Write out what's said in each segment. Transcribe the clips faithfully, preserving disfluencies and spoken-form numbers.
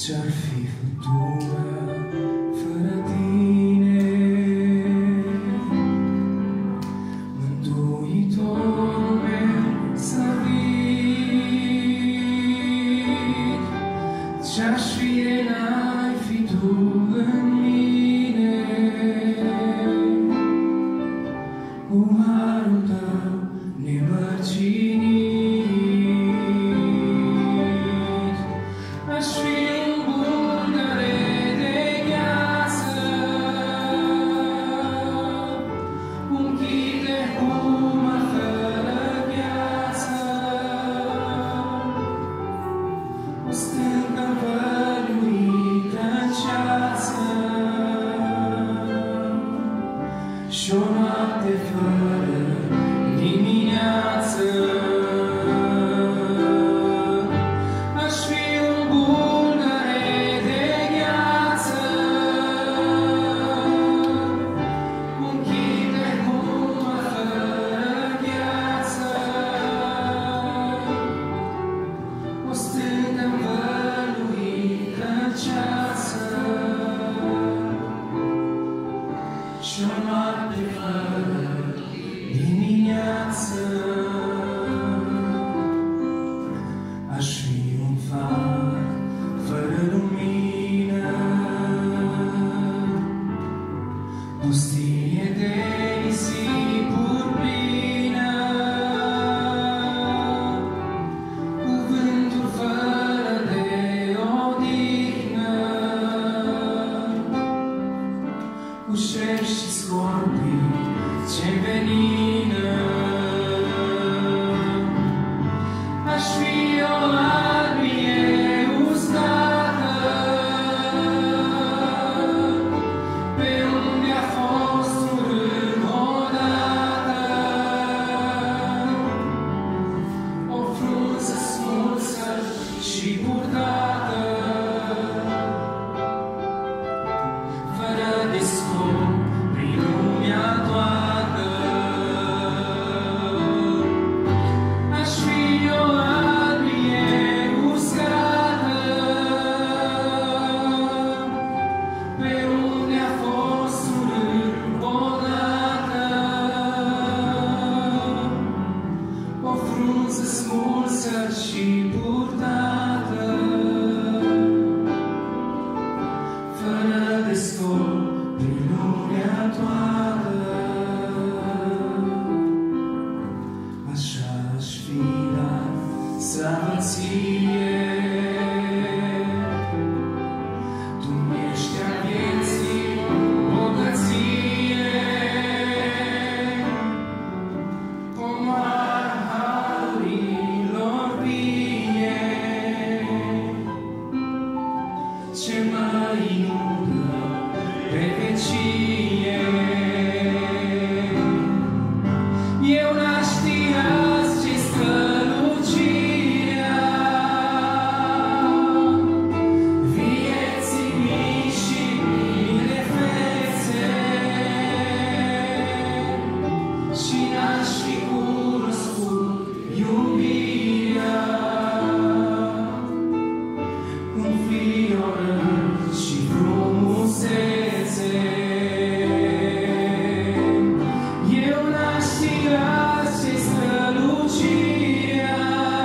Ce-ar fi futura fără tine, Mântuitorul meu slăvit? Ce-aș fi de n-ai fi tu în mine, cu harul tău nemărginit. Aș fi un bulgăre de gheață, un chip de humă fără gheață, o stâncă învăluită în ceață și o noapte fără dimineață. Aș fi un bulgăre de gheață, un chip de humă fără gheață, o stâncă învăluită în ceață și o noapte fără dimineață. Aș fi un far fără lumină, pustie de nisipuri plină, cuvântul fără de odihnă, cu șerpi și scorpii ce venină. Aș fi o albie uscată, pe unde a fost un râu odată, o frunză smulsă și purtată, fără de scop prin lumea toată. Aș fi o albie uscată, pe unde a fost un râu odată, o frunză smulsă și purtată, fără de scop prin lumea toată. Așa-aș fi dat slavă ție, tu mi-ești a vieții bogăție, comoara harurilor vie, ce mă inundă pe vecie. Eu n-aș ști azi ce-i strălucirea vieții mii și mii de fețe, și n-aș fi cunoscut iubirea cum fioră și frumusețe. Eu n-aș ști azi ce-i strălucirea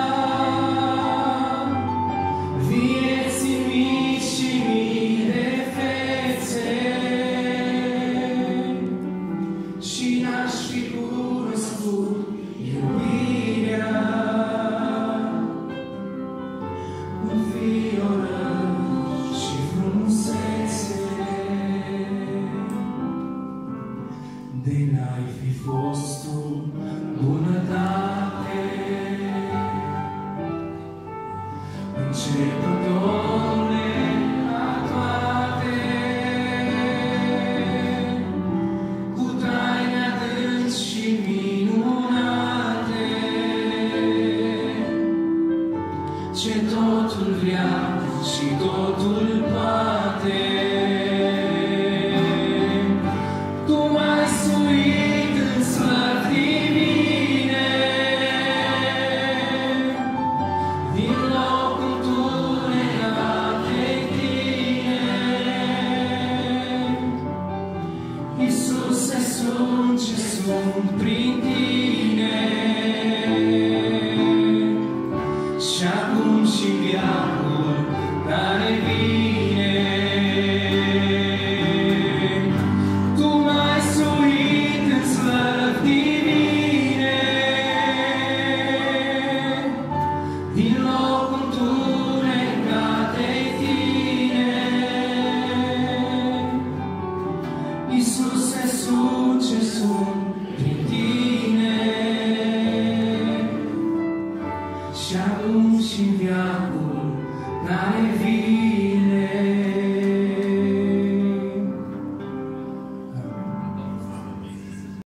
vieții mii și mii de fețe, și n-aș fi cunoscut iubirea cum fioră și frumusețe. De n-ai fi fost tu bunătate, începătorule a toate, cu taine adânci și minunate, ce totul vrea și totul poate. Tu m-ai suit în slăvire, sunt prin tine.